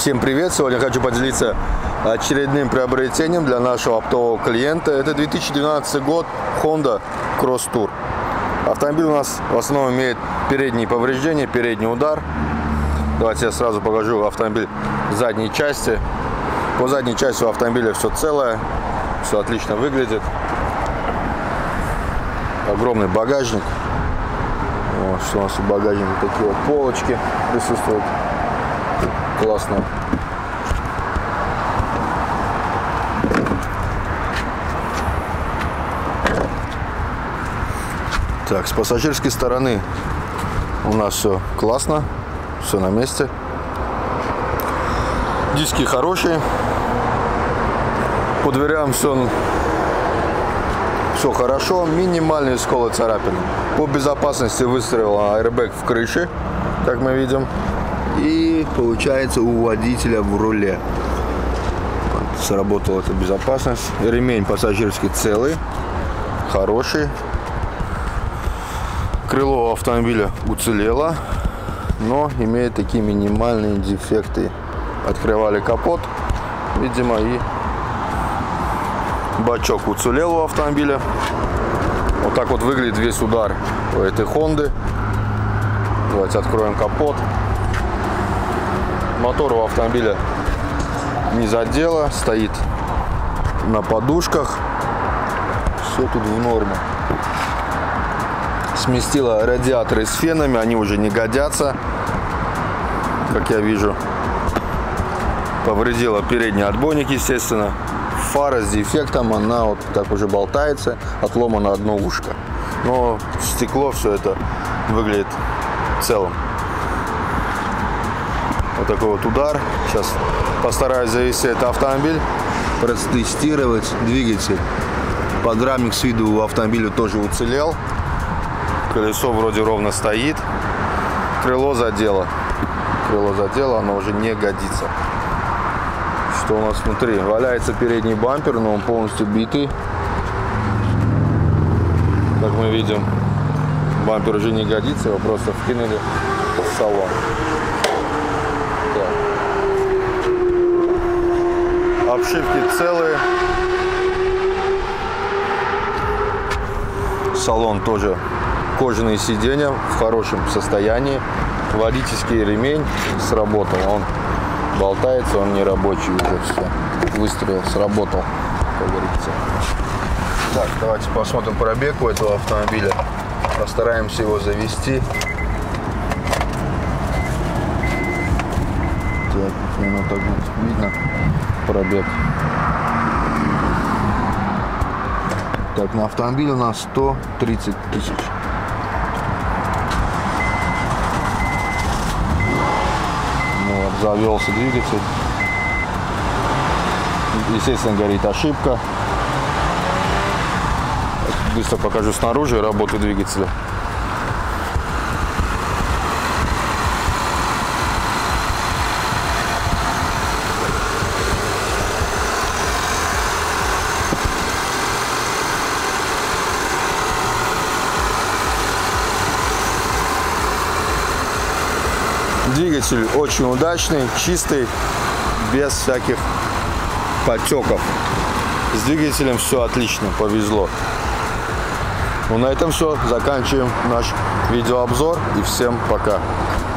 Всем привет! Сегодня хочу поделиться очередным приобретением для нашего оптового клиента. Это 2012 год Honda Cross Tour. Автомобиль у нас в основном имеет передние повреждения, передний удар. Давайте я сразу покажу автомобиль в задней части. По задней части у автомобиля все целое, все отлично выглядит. Огромный багажник. Вот, что у нас в багажнике, такие вот полочки присутствуют. Классно. Так, с пассажирской стороны у нас все классно, все на месте. Диски хорошие. По дверям все хорошо. Минимальные сколы, царапины. По безопасности выстроил аэрбэк в крыше, как мы видим. И получается у водителя в руле. Вот, сработала эта безопасность. Ремень пассажирский целый, хороший. Крыло автомобиля уцелело, но имеет такие минимальные дефекты. Открывали капот, видимо, и бачок уцелел у автомобиля. Вот так вот выглядит весь удар у этой Хонды. Давайте откроем капот. Мотор у автомобиля не задело, стоит на подушках. Все тут в норме. Сместила радиаторы с фенами, они уже не годятся, как я вижу. Повредила передний отбойник, естественно. Фара с дефектом, она вот так уже болтается, отломано одно ушко. Но стекло, все это выглядит целым. Вот такой вот удар. Сейчас постараюсь завести этот автомобиль, протестировать двигатель. Подрамник с виду у автомобиля тоже уцелел. Колесо вроде ровно стоит. Крыло задело. Оно уже не годится. Что у нас внутри? Валяется передний бампер, но он полностью битый. Как мы видим, бампер уже не годится, его просто вкинули в салон. Так. Обшивки целые. Салон тоже. Кожаные сиденья в хорошем состоянии. Водительский ремень сработал. Он болтается, он не рабочий уже. Все. Выстрелил, сработал, как говорится. Так, давайте посмотрим пробег у этого автомобиля. Постараемся его завести. Так, ну так вот видно пробег. Так, на автомобиле у нас 130 тысяч. Вот, завелся двигатель. Естественно, горит ошибка. Быстро покажу снаружи работу двигателя. Двигатель очень удачный, чистый, без всяких потеков. С двигателем все отлично, повезло. Ну, на этом все. Заканчиваем наш видеообзор. И всем пока.